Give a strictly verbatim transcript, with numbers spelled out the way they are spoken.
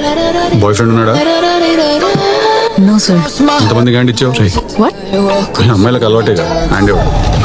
Bye friend ఉన్నాడా? No sir. ఎంతమందికి hand ఇచ్చావు? వాట్? అమ్మాయిలకు అలవాటేగా హ్యాండ్ ఇవ్వడం.